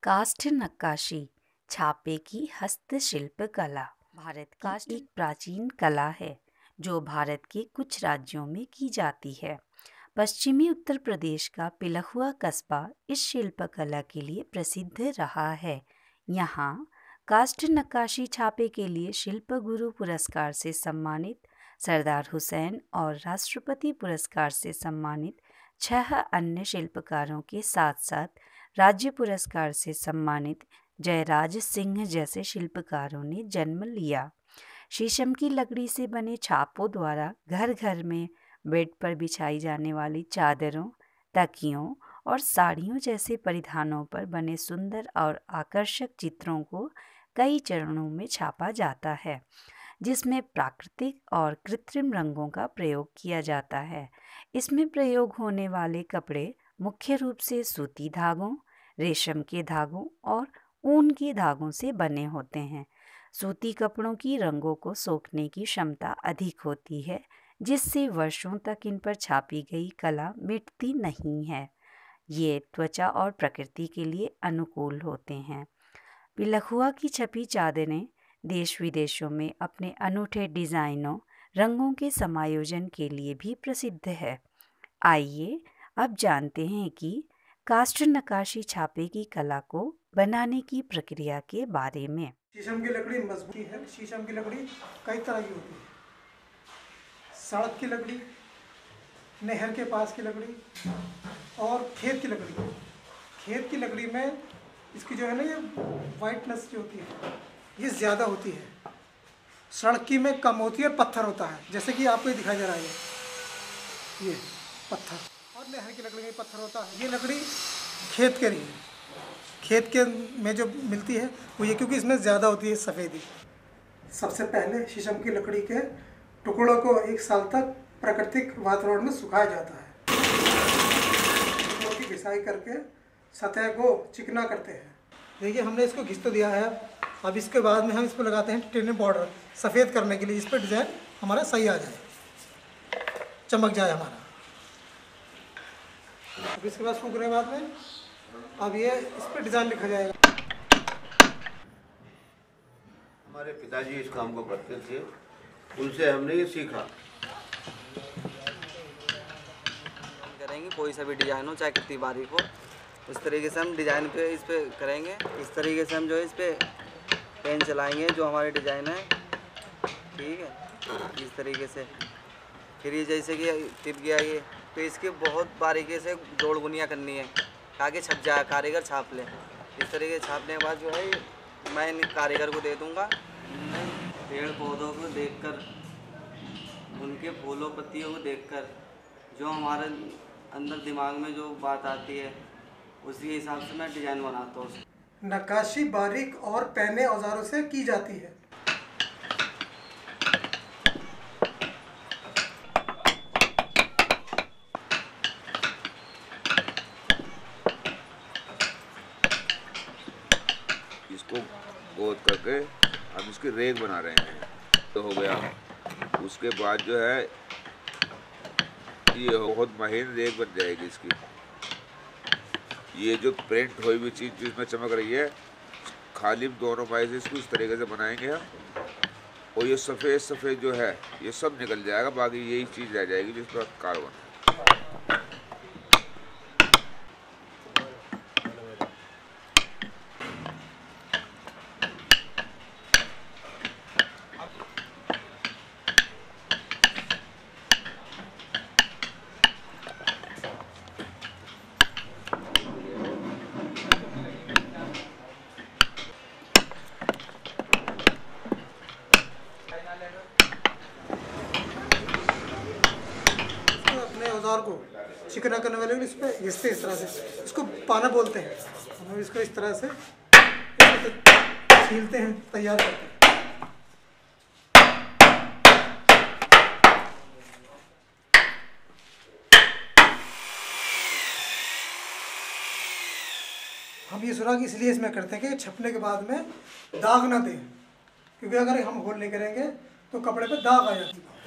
काष्ठ नक्काशी छापे की हस्तशिल्प कला भारत की एक प्राचीन कला है जो भारत के कुछ राज्यों में की जाती है। पश्चिमी उत्तर प्रदेश का पिलहुआ कस्बा इस शिल्पकला के लिए प्रसिद्ध रहा है। यहाँ काष्ठ नक्काशी छापे के लिए शिल्प गुरु पुरस्कार से सम्मानित सरदार हुसैन और राष्ट्रपति पुरस्कार से सम्मानित 6 अन्य शिल्पकारों के साथ साथ राज्य पुरस्कार से सम्मानित जयराज सिंह जैसे शिल्पकारों ने जन्म लिया। शीशम की लकड़ी से बने छापों द्वारा घर घर में बेड पर बिछाई जाने वाली चादरों, तकियों और साड़ियों जैसे परिधानों पर बने सुंदर और आकर्षक चित्रों को कई चरणों में छापा जाता है, जिसमें प्राकृतिक और कृत्रिम रंगों का प्रयोग किया जाता है। इसमें प्रयोग होने वाले कपड़े मुख्य रूप से सूती धागों, रेशम के धागों और ऊन के धागों से बने होते हैं। सूती कपड़ों की रंगों को सोखने की क्षमता अधिक होती है, जिससे वर्षों तक इन पर छापी गई कला मिटती नहीं है। ये त्वचा और प्रकृति के लिए अनुकूल होते हैं। पिलहुआ की छपी चादरें देश विदेशों में अपने अनूठे डिज़ाइनों, रंगों के समायोजन के लिए भी प्रसिद्ध है। आइए अब जानते हैं कि काष्ठ नक्काशी छापे की कला को बनाने की प्रक्रिया के बारे में। शीशम की लकड़ी मजबूत है। शीशम की लकड़ी कई तरह की होती है। सड़क की लकड़ी, नहर के पास की लकड़ी और खेत की लकड़ी। खेत की लकड़ी में इसकी जो है ना, ये वाइटनेस जो होती है ये ज़्यादा होती है। सड़क की में कम होती है, पत्थर होता है, जैसे कि आपको दिखाई दे रहा है ये पत्थर। और नहर की लकड़ी में पत्थर होता है। ये लकड़ी खेत के लिए, खेत के में जो मिलती है वो ये, क्योंकि इसमें ज़्यादा होती है सफ़ेदी। सबसे पहले शीशम की लकड़ी के टुकड़ों को 1 साल तक प्राकृतिक वातावरण में सुखाया जाता है। टुकड़ों की घिसाई करके सतह को चिकना करते हैं। देखिए, हमने इसको घिस तो दिया है। अब इसके बाद में हम इस पर लगाते हैं टिटेनियम पाउडर, सफ़ेद करने के लिए, इस पर डिज़ाइन हमारा सही आ जाए, चमक जाए हमारा। अब इसके बाद सूखने के बाद में अब ये इस पर डिज़ाइन लिखा जाएगा। हमारे पिताजी इस काम को करते थे, उनसे हमने ये सीखा। करेंगे कोई सा भी डिज़ाइन हो, चाहे कितनी बारीक हो, इस तरीके से हम डिज़ाइन पे इस पे करेंगे। इस तरीके से हम जो है इस पे पेन चलाएंगे, जो हमारे डिज़ाइन है, ठीक है, इस तरीके से। फिर ये जैसे कि टिप गया ये, तो इसकी बहुत बारीकी से जोड़ बुनिया करनी है ताकि छप जाए, कारीगर छाप ले। इस तरीके से छापने के बाद जो है मैं इन कारीगर को दे दूँगा। पेड़ पौधों को देखकर, उनके फूलों पत्तियों को देखकर जो हमारे अंदर दिमाग में जो बात आती है, उसी हिसाब से मैं डिज़ाइन बनाता हूँ। नक्काशी बारीक और पैने औजारों से की जाती है। इसको गोद करके हम इसकी रेक बना रहे हैं, तो हो गया। उसके बाद जो है ये बहुत महीन रेक बन जाएगी इसकी। ये जो प्रिंट हुई हुई चीज़ जिसमें चमक रही है, खाली दोनों बाई से इसको इस तरीके से बनाएंगे हम, और ये सफ़ेद सफ़ेद जो है ये सब निकल जाएगा। बाकी यही चीज़ रह जाएगी जिस पर कार्बन। औजार को चिकना करने वाले इस पे घिसते, इस तरह से इसको पाना बोलते हैं। हम इसको इस तरह से छीलते हैं, तैयार करते हैं। हम ये सुराख इसलिए इसमें करते हैं कि छपने के बाद में दाग ना दें, क्योंकि अगर हम होल नहीं करेंगे तो कपड़े पे दाग आ जाती है।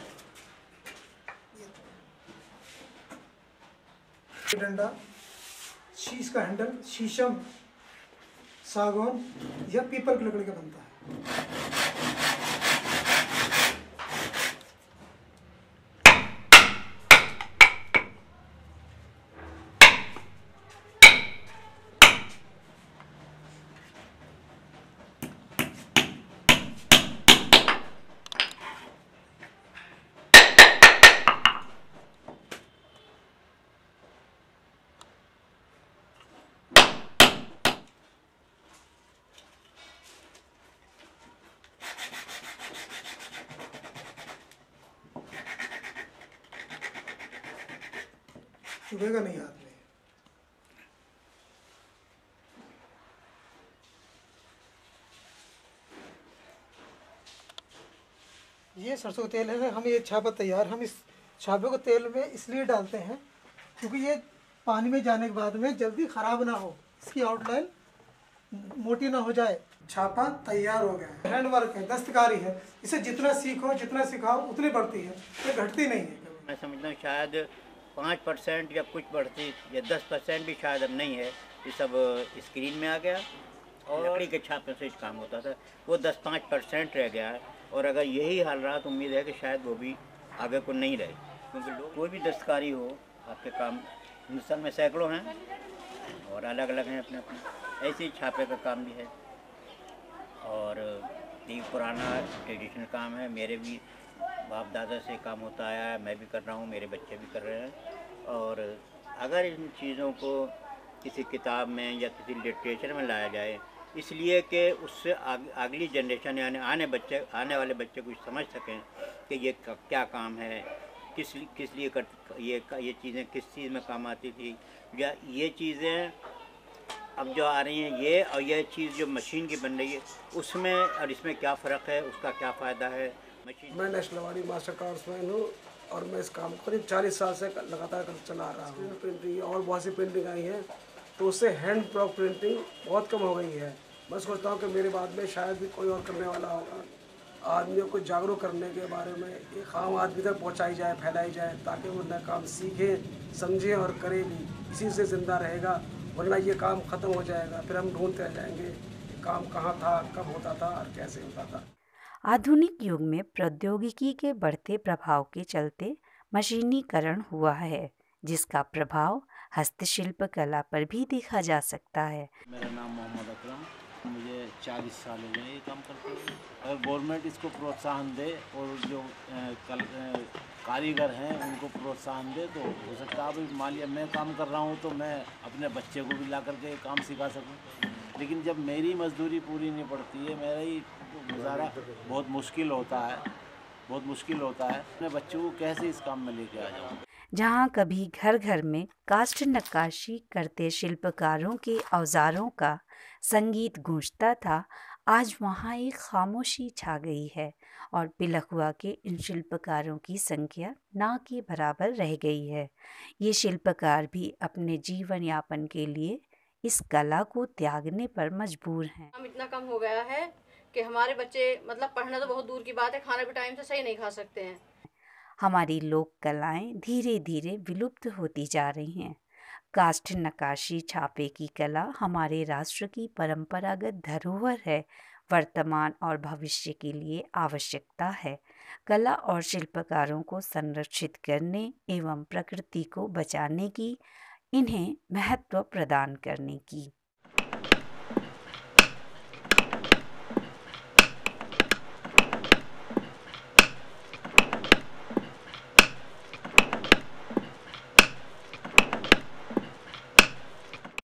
डंडा, शीश का हैंडल, शीशम सागौन या पीपल की लकड़ी का बनता है। चुभेगा नहीं हाथ में। ये सरसों का तेल है, हम ये छापा तैयार, हम इस छापे को तेल में इसलिए डालते हैं क्योंकि ये पानी में जाने के बाद में जल्दी ख़राब ना हो, इसकी आउटलाइन मोटी ना हो जाए। छापा तैयार हो गया है। हैंड वर्क है, दस्तकारी है, इसे जितना सीखो जितना सिखाओ उतनी बढ़ती है, ये घटती नहीं है। मैं समझता हूँ शायद 5% या कुछ बढ़ती या 10% भी शायद अब नहीं है। ये सब स्क्रीन में आ गया और लकड़ी के छापे से काम होता था, वो 10-5% रह गया है। और अगर यही हाल रहा तो उम्मीद है कि शायद वो भी आगे को नहीं रहे, क्योंकि लोग कोई भी दस्तकारी हो, आपके काम हिंदुस्तान में सैकड़ों हैं और अलग अलग हैं अपने अपने। ऐसे ही छापे का काम भी है और ये पुराना ट्रेडिशनल काम है। मेरे भी बाप दादा से काम होता आया है, मैं भी कर रहा हूँ, मेरे बच्चे भी कर रहे हैं। और अगर इन चीज़ों को किसी किताब में या किसी लिटरेचर में लाया जाए, इसलिए कि उससे अगली जनरेशन यानी आने वाले बच्चे कुछ समझ सकें कि ये क्या काम है, किस लिए ये चीज़ें किस चीज़ में काम आती थी, या ये चीज़ें अब जो आ रही हैं ये, और ये चीज़ जो मशीन की बन रही है उसमें और इसमें क्या फ़र्क है, उसका क्या फ़ायदा है। मशीन मैं नेशनल अवार्डी मास्टर क्राफ्ट्समैन हूँ और मैं इस काम को करीब 40 साल से लगातार चला रहा हूँ। प्रिंटिंग और बहुत सी प्रिंटिंग आई है तो उससे हैंड ब्लॉक प्रिंटिंग बहुत कम हो गई है। मैं सोचता हूँ कि मेरे बाद में शायद भी कोई और करने वाला होगा। आदमियों को जागरूक करने के बारे में ये काम आदमी तक पहुँचाई जाए, फैलाई जाए, ताकि वो नया काम सीखे, समझे और करे भी। इसी से ज़िंदा रहेगा, वरना ये काम ख़त्म हो जाएगा, फिर हम ढूंढते रह जाएंगे ये काम कहाँ था, कब होता था और कैसे होता था। आधुनिक युग में प्रौद्योगिकी के बढ़ते प्रभाव के चलते मशीनीकरण हुआ है, जिसका प्रभाव हस्तशिल्प कला पर भी देखा जा सकता है। मेरा नाम मोहम्मद अकरम, मुझे 40 साल हो गए ये काम करते हुए। अगर गवर्नमेंट इसको प्रोत्साहन दे और जो कारीगर हैं उनको प्रोत्साहन दे तो हो सकता है। अभी मान लिया मैं काम कर रहा हूँ तो मैं अपने बच्चे को भी ला करके काम सिखा सकूँ, लेकिन जब मेरी मजदूरी पूरी नहीं पड़ती है, मेरा ही गुजारा बहुत मुश्किल होता है। मैं बच्चों को कैसे इस काम में लेके आ जाऊँ। जहाँ कभी घर घर में काष्ठ नक्काशी करते शिल्पकारों के औजारों का संगीत गूंजता था, आज वहाँ एक खामोशी छा गई है और पिलखुआ के इन शिल्पकारों की संख्या ना के बराबर रह गई है। ये शिल्पकार भी अपने जीवन यापन के लिए इस कला को त्यागने पर मजबूर हैं। हम इतना कम हो गया है कि हमारे बच्चे मतलब पढ़ना तो बहुत दूर की बात है, खाना भी टाइम से सही नहीं खा सकते हैं। हमारी लोक कलाएं धीरे धीरे विलुप्त होती जा रही हैं। काष्ठ नक्काशी छापे की कला हमारे राष्ट्र की परंपरागत धरोहर है, वर्तमान और भविष्य के लिए आवश्यकता है कला और शिल्पकारों को संरक्षित करने एवं प्रकृति को बचाने की, इन्हें महत्व प्रदान करने की।